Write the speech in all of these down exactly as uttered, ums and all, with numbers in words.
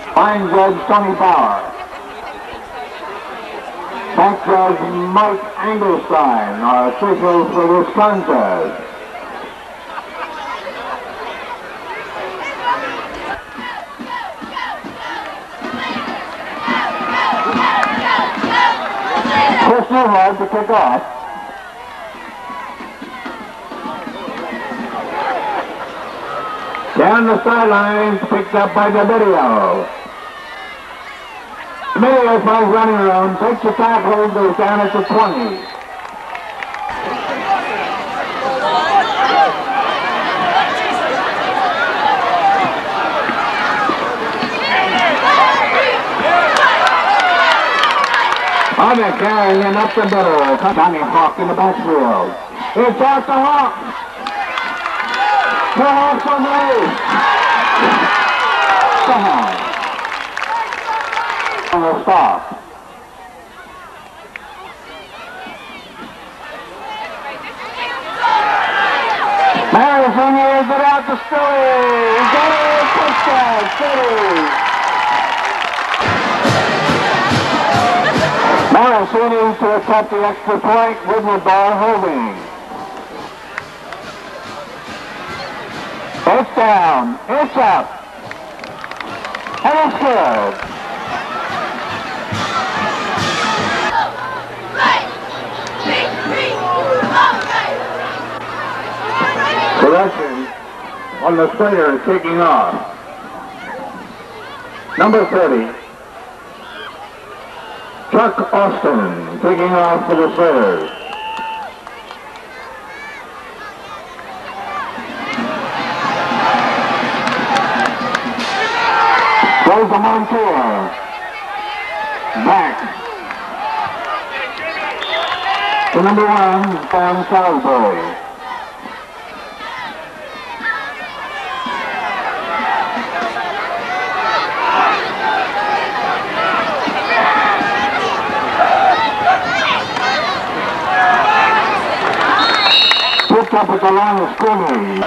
Fine Judge Tony Bauer. Back Judge Mike Engelstein, our officials for this contest. Chris Newhart to kick off. Down the sidelines, picked up by the video. Video finds running around, takes the tackle, goes down at the twenty. On the carry and up the middle, Johnny Hawk in the backfield. It's out the Hawk. The Hawks on the move. The Hawks. On the stop. Madison hears it out to Stewie. He's got a touchdown, City. Marasini to attempt the extra point with the ball holding. It's down, it's up, and it's good. Correction on the Slater taking off. Number thirty. Chuck Austin taking off for the Slayers. Goes to Montour. Back. To number one, Sam Salisbury. Picked up at the line of scrimmage.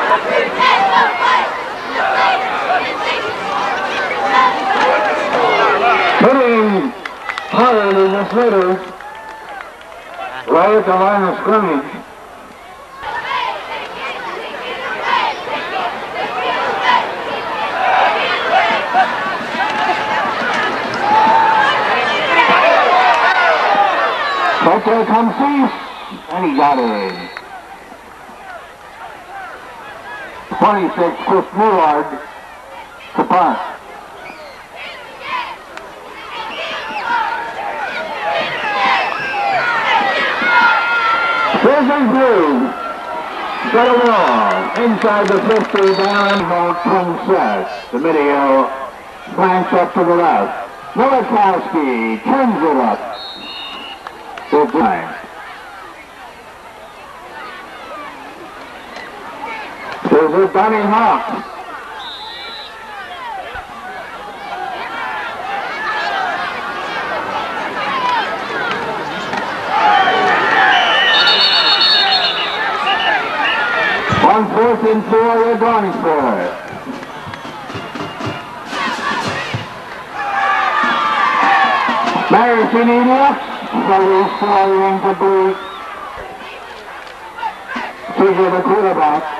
Hitting harder than the Slater. Right at the line of scrimmage. But there comes Cease, and he got it. twenty-six, Chris Newhart to punt. Prison Blue, set a wall, inside the fifty, down about twenty-six. The video slants up to the left. Milikowski turns it up. Good time. Here's it, Donnie Hawk. On fourth and four, they're going for it. Marasini left, so he's throwing to boot. Figure the quarterback.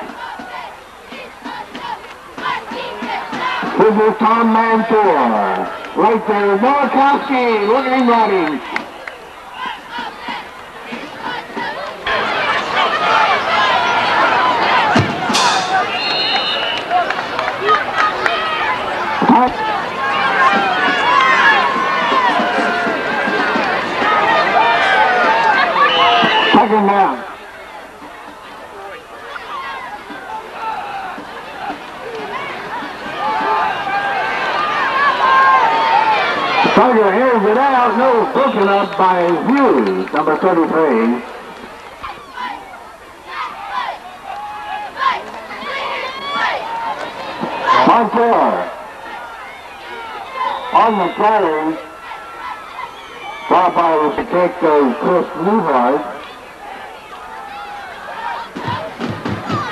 This is Tom Mansour. Right there, Milikowski looking running. Second down. Tiger hears it out, no, broken up by Hughes, number thirty-three. Montour on the carry. Top I was to take those Chris Newhart.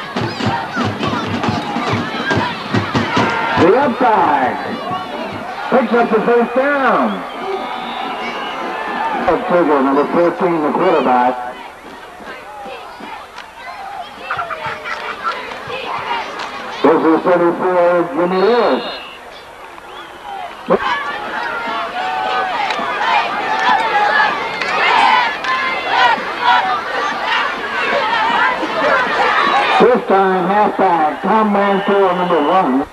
The upside. Picks up the first down. Trigger, number fourteen, the quarterback. This is thirty-four, Jimmy Lewis. This time, halfback, Tom Mansour, number one.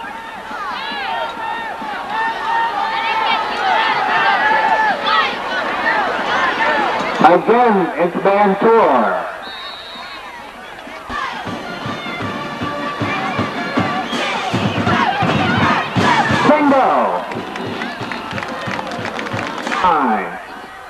Again, it's Mansour. Bingo! Nine.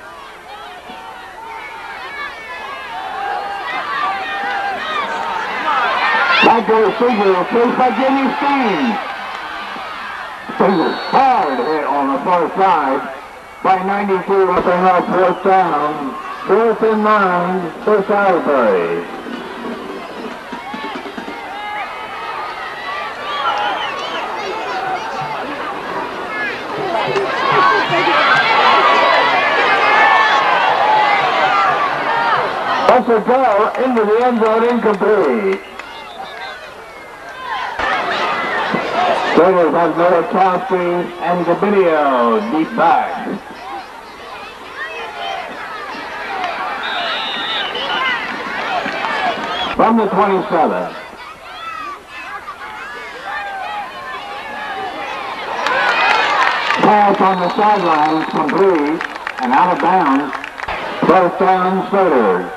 That goes Siegel, chased by Jimmy Steen. Siegel, hard hit on the far side by ninety-two, nothing up, fourth down. Fourth and nine for Salisbury. That's a go into the end zone, incomplete. Raiders have Noakowski and Gabidio deep back. From the twenty-seven. Pass on the sidelines, complete and out of bounds. First down, Raiders.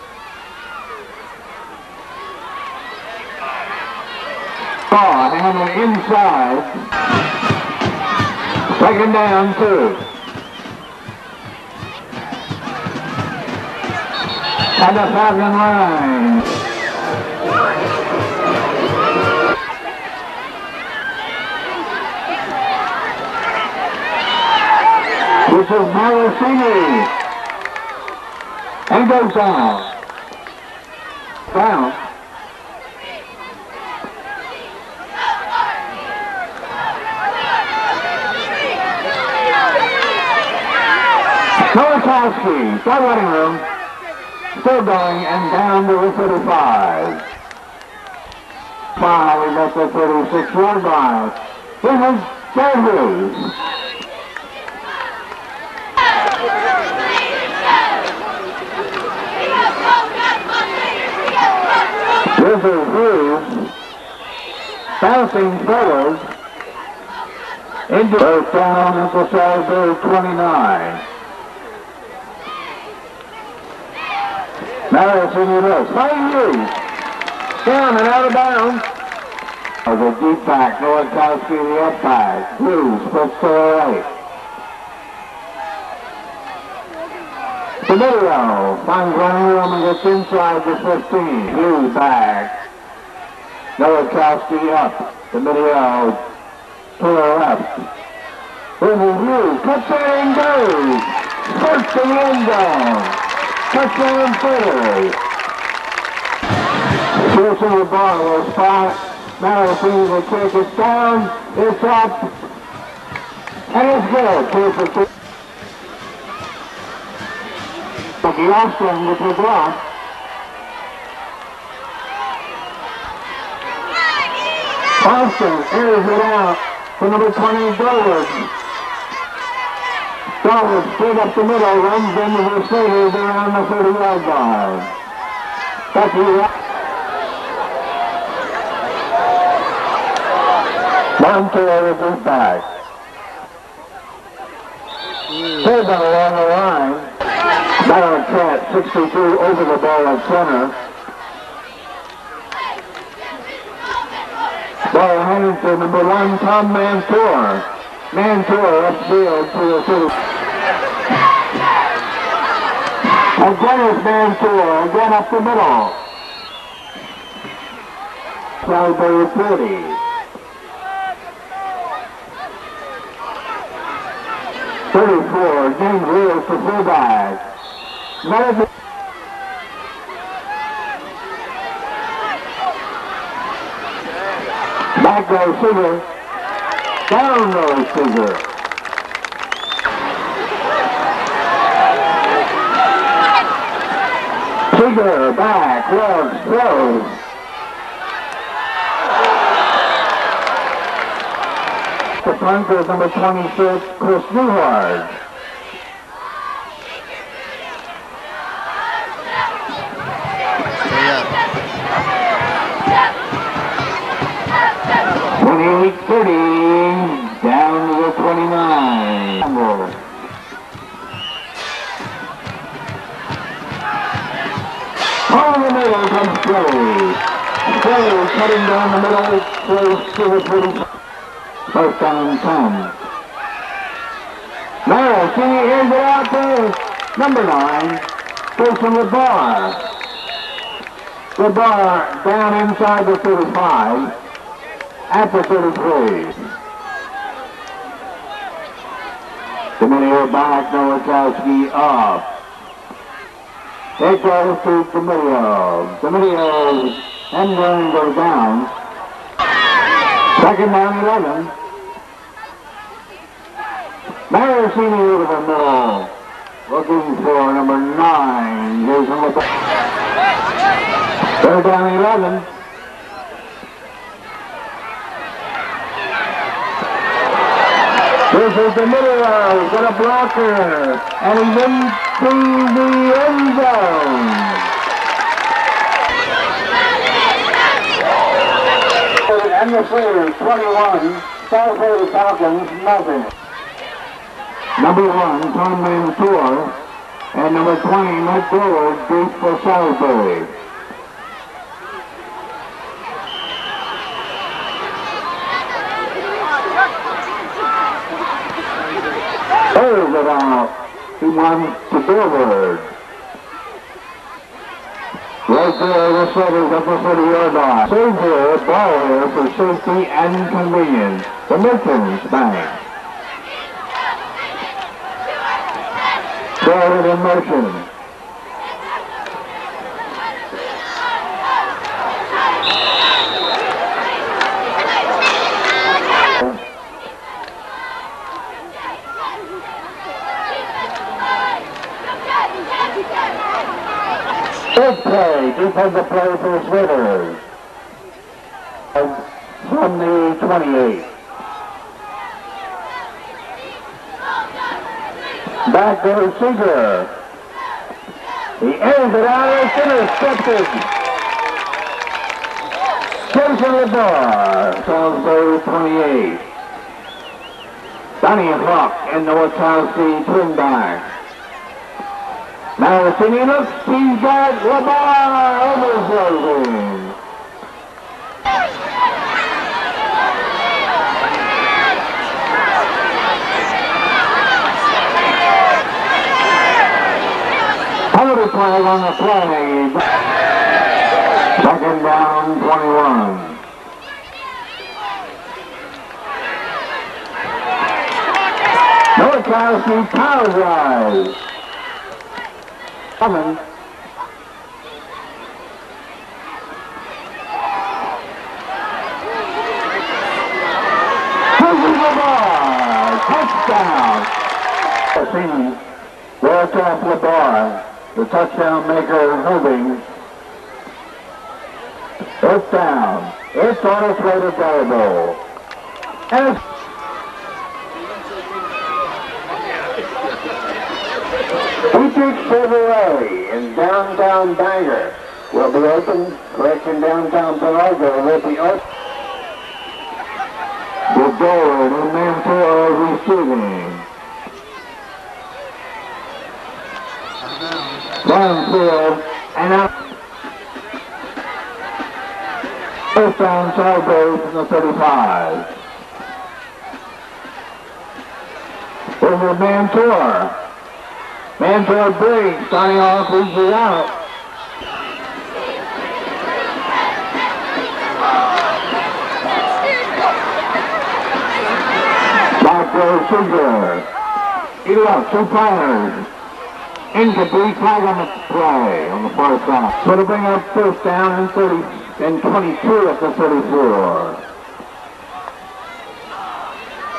Ball handled inside. Second down, two. And the Falcon line. This is Marasini. And goes down. Down. Noakowski, start running room. Still going and down to the thirty-five. Five at the thirty-six yard line. This is Sanders. This is Hughes. Bouncing forward. Into first down at the Salisbury twenty-nine. Madison, you know, five Hughes. Down and out of bounds. Of the deep back, Noakowski, the up back. Hughes, puts to the right. Gabidio finds running room and gets inside the fifteen. Hughes back. Noakowski up. Gabidio to the left. Over Hughes, cuts it and goes. First to the end zone. Touchdown Raiders. Chasing the ball, the spot. Madison will take it down. It's up. And it's good. Two for two. Austin with the block. Austin airs it out for number twenty, Durwood. Durwood straight up the middle, runs into the Raiders around the thirty yard line. That's the Montour is his back. Third down along the line. Battle Cat, sixty-two over the ball at center. Ball handed to number one, Tom Mansour. Mansour upfield to the city. Again is Mansour, again up the middle. Salisbury forty. thirty-four, James Lewis to fullback. Madison. Back goes Seager. Down goes Seeger. Seeger back, left, throws. The punter is number twenty-six, Chris Newhart. twenty-eight thirty, down to the twenty-nine. Over the middle comes Kelly. Kelly cutting down the middle, close to the twenty. First down and ten. Now, see, here's it out to number nine, Jason LeBar. LeBar down inside the thirty-five. At the thirty-three. D'Amelio back, Nowakowski up. It goes to D'Amelio. D'Amelio's end run goes down. Second down, eleven. Maricini over the middle. Looking for number nine, Jason LeBar. Third down, eleven. This is D'Amelio, got a blocker, and he's into the end zone. And the Flares, twenty-one, South Florida Falcons, nothing. Number one, Tom Mansour, and number twenty, Mike Dillard, beat for Salisbury. There's it out. He wants to Dillard. Right there, the setters up the thirty-yard line. Save here, ball here for safety and convenience. The Merchants Bank. Forward in motion. Big play, defensive play for the Switters. From the twenty-eight. Back goes Seeger. He airs it out, it's intercepted. Jason LeBar, Salisbury twenty-eight. Donnie Hawk and the Nowakowski twin back. Now the city looks, he's got LeBar overflowing. Penalty flag on the play. Second down, twenty-one. Nowakowski power drive. Coming. LeBar, touchdown. Wildcat LeBar, the touchdown maker moving. It's down. It's on its way to Garibaldi. And it's Dietrich Chevrolet in downtown Bangor will be open. Correction, downtown Penorville will be open. The goal and Mansour receiving. Downfield and out. First down, Salisbury from the thirty-five. Over Mansour. Mansour breaks, starting off, reaches out. Back goes Seeger. He left two pointers. Incomplete, flag on the play on the far side. So to bring up first down and thirty and twenty-two at the thirty-four.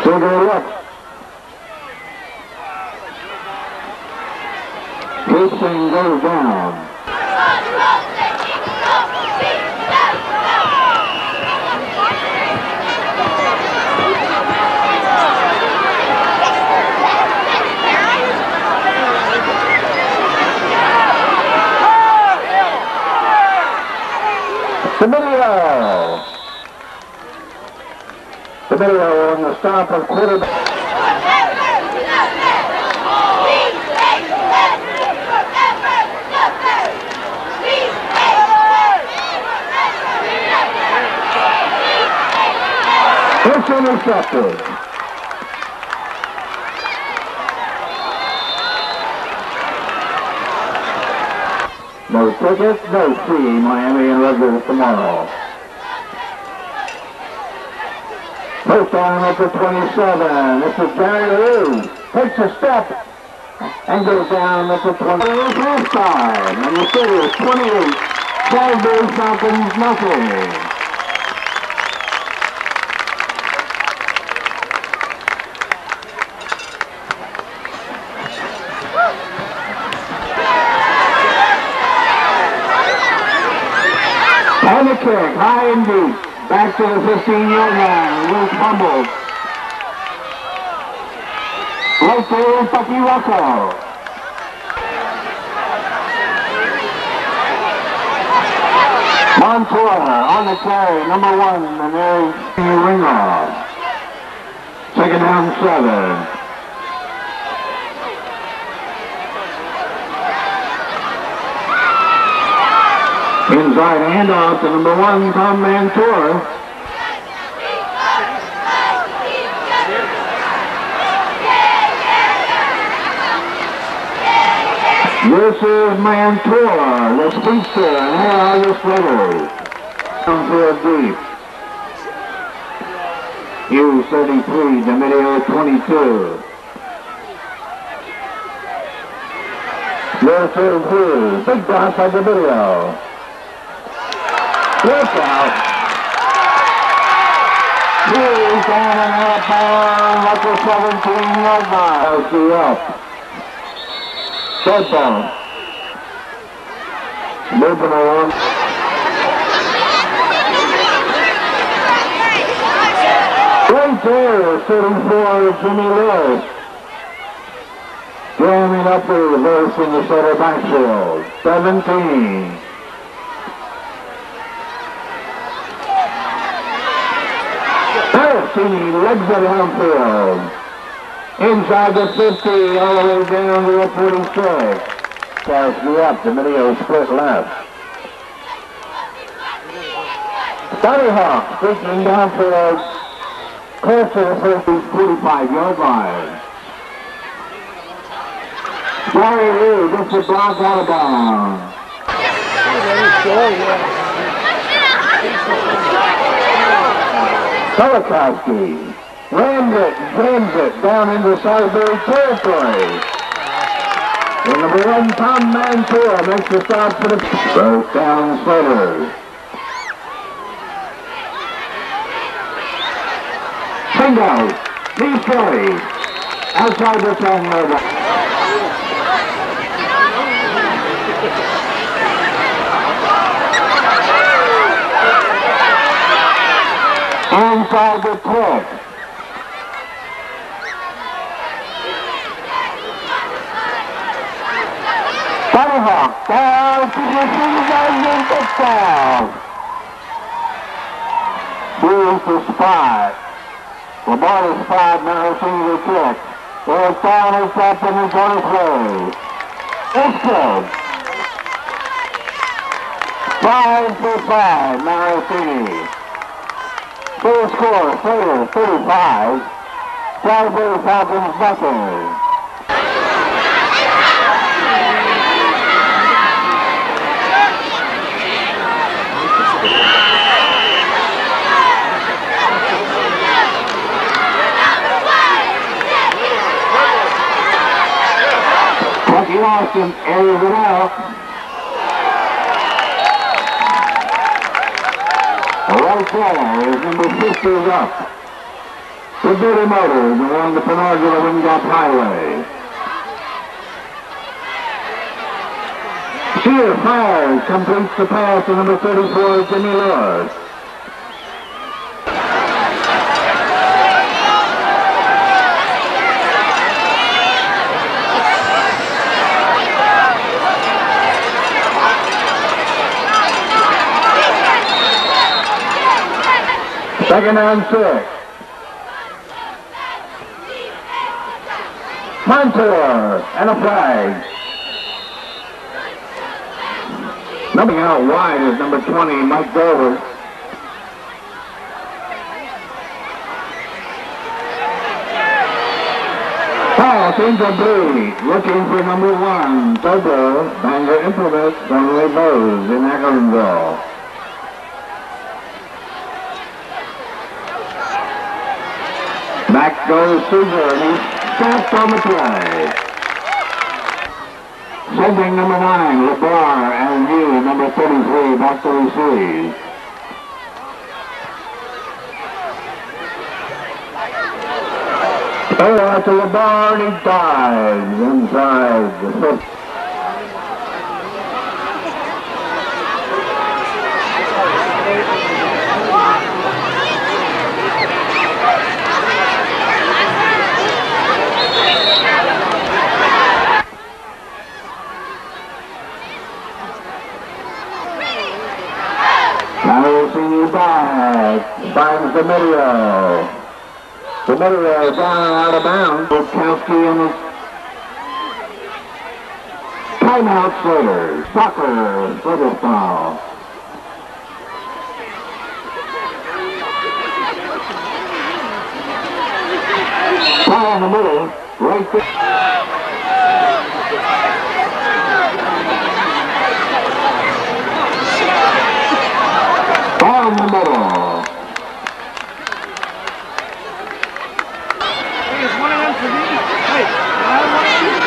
Sugar look. Houston goes down. Dominio. Dominio on the stop of quarterback. It's intercepted. No tickets, no fee. Miami and Rutgers tomorrow. First down at the twenty-seven. This is Gary Lou. Takes a step and goes down at the twenty. Last time. And the city is twenty-eight. Salisbury Falcons nothing. And the kick, high and deep, back to the fifteen-yard line. Luke fumbled. Right there is Bucky Russell. Montoya on the carry, number one, and there's the ring off. Second down, seven. Inside handoff to number one, Tom Mantor. This is Mantor, the speedster, and here are the splitters. Downfield deep. U thirty-three, Dominio twenty-two. This is his. Big drop by Dominio. Look out. He's down and out bound at the seventeen-yard line. I'll see up. Third down. Moving along. Right there, sitting for Jimmy Lewis. Jamming up the reverse in the center backfield. seventeen. He legs it downfield. Inside the fifty, all the way down to the forty-six. Kowski up, Dominio split left. Sonny Hawk streaking downfield, close to the first forty-five-yard line. Gary Lou gets the block out of bounds. Kulikowski rams it, jams it down into Salisbury territory. And number one, Tom Mantua makes the stop for the first down Slater. Bingo, Lee Kelly, outside the ten-yard. Inside the pick. Sonny Hawk down to the three-yard touchdown. Here's the spot. Lamar's spot now seeing the kick. There's down and stopped in the twenty-three. It's good. Five for five, Marasini. Full score, Slater, thirty-five. Salisbury Falcons, nothing. Bucky Austin airs it out. Right there is number fifty up. The Beauty Motors along the Penargula Wind Gap Highway. Sheer Fires completes the pass to number thirty-four, Jimmy Lewis. Second and six. Montour and a flag. Numbering out wide is number twenty, Mike Dover. Pass incomplete. Looking for number one, Tobo, Bangor Implements, formerly Bose in Akronville. Back goes Souza, and he's stopped on the play. Sending number nine, LeBar, and you, number thirty-three, back to receive. Oh, out to LeBar, and he dives inside the fifth. Back, finds the Medio. The Medio down and out of bounds. Bukowski and his timeout Slater. Soccer, Slater foul. Foul in the middle, right there. Down the middle. Hey, it's one of them for me. Hey, I want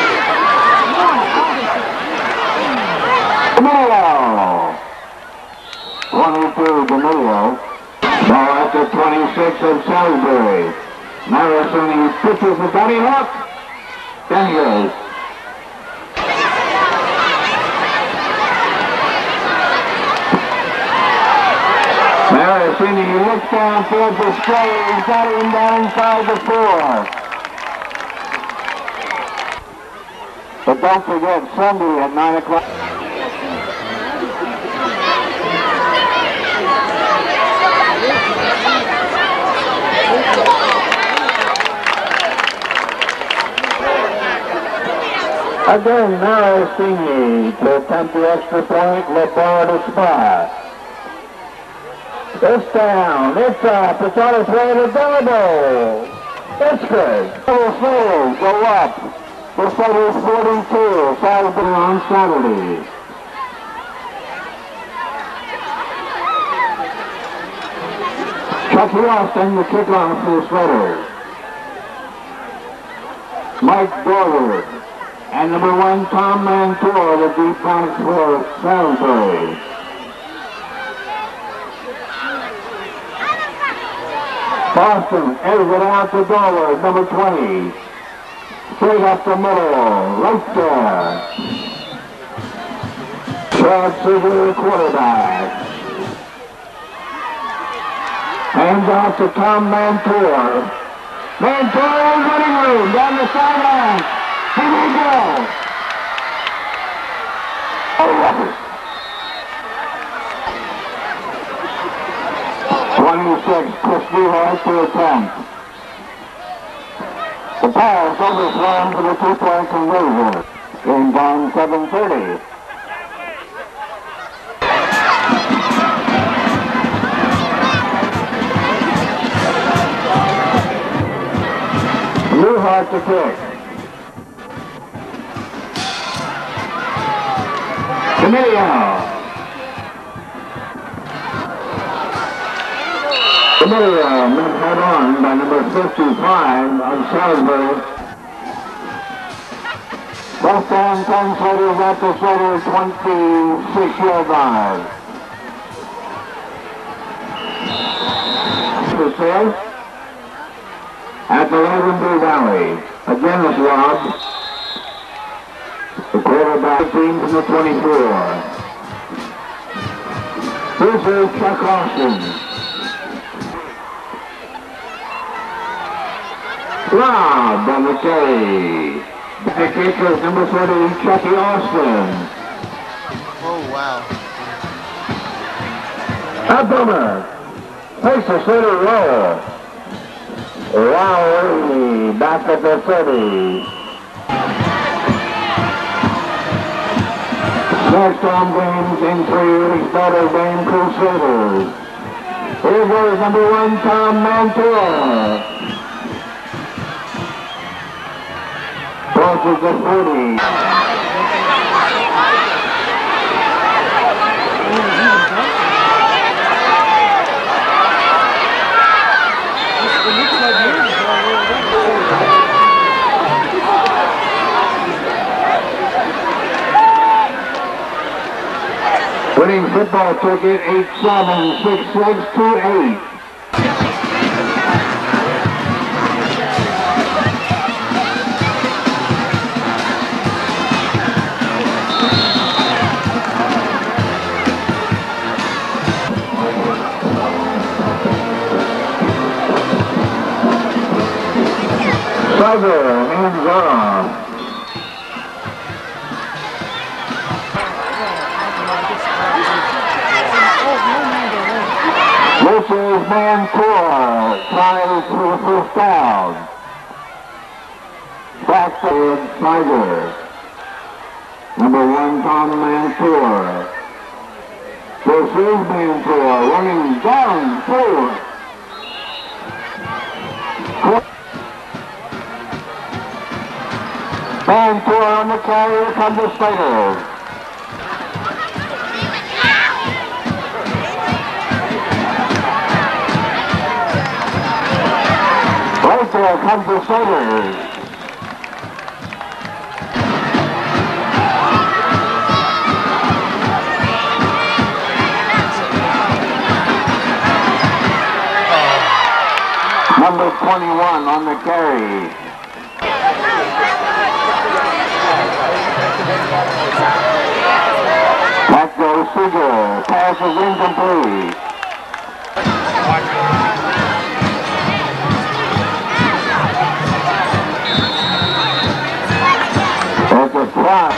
to D'Amelio. twenty-two, D'Amelio. Ball after twenty-six of Salisbury. Marissoni pitches the Donnie Hawk. Then he goes. Marissoni looks downfield for Stray. He's got him down inside the four. But don't forget, Sunday at nine o'clock. Again, Marissoni to attempt the extra point. LeBar to spot. It's down, it's up, it's on its way to double. It's good. Double Slater go up. The Slater's forty-two, Salisbury on Saturday. Chuck Austin, the kickoff for the Slater. Mike Dorward. And number one, Tom Mantua, the deep pass for Salisbury. Boston exit out the door, number twenty. Straight up the middle, right there. Chad Sugar, the quarterback. Hands off to Tom Mantua. Mantua is running room, down the sideline. Here we go. Oh, twenty-six, Chris Newhart to attempt. The pass overthrown for the two-point conversion. Game down seven thirty. Newhart to kick. D'Amelio. D'Amelio met head on by number fifty-five on Salisbury. Both down ten Slaters at the Slater twenty-six yard line. For sale. at the Lavenby Valley. Again it's Rob. The quarterback team from the twenty-four. This is Chuck Austin. Rob on the carry. The kicker is number forty, Chucky Austin. Oh, wow. Abdomen. Takes the center roll. Lowry back at the thirty. Next on games in three weeks, Notre Dame Crusaders. Here goes number one, Tom Mantua. Crosses the forty. Winning football ticket eight seven six six two eight. Southern hands off. This is Mantua, tries for the first down. Backside Snyder. Number one, Tom Mantua. This is Mantua, running down, forward. Mantua on the carry, here comes the Snyder. Right there comes the Snyder. Number twenty-one on the carry. Back goes Seeger. Pass is incomplete. That's a try.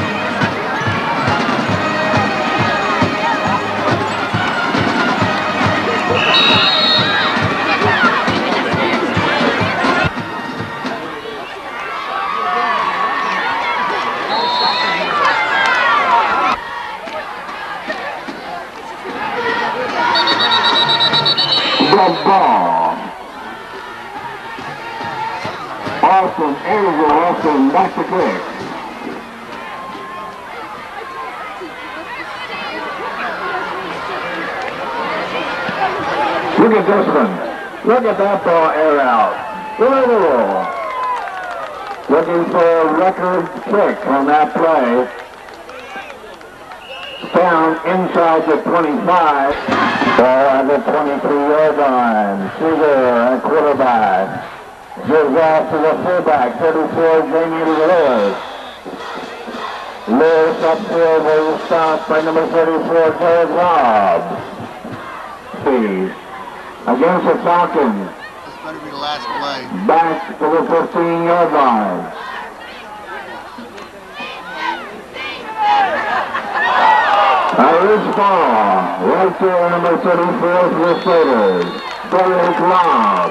Good ball. Austin, Asia, Austin, back to kick. Look at this one. Look at that ball air out. Little. Looking for a record kick on that play. Down inside the twenty-five. Ball at the twenty-three-yard line. Seeger at quarterback. Gives off to the fullback, thirty-four, Jamie Lewis. Lewis upfield will stop by number thirty-four, Jared Robb. Against the Falcons. This better be the last play. Back to the fifteen-yard line. Irish ball, right there, number thirty-four for the Slater. Derek Robb.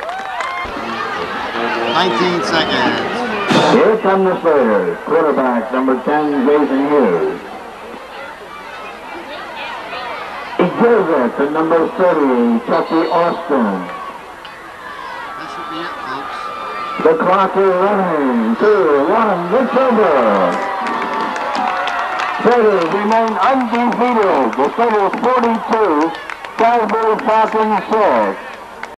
nineteen seconds. Here come the Slayers. Quarterback, number ten, Jason Hughes. He gives it to number thirty, Chucky Austin. That should be it, folks. The clock is running. Two, one, it's over. Slayers remain undefeated. The Slayers forty-two, Salisbury Falcons six.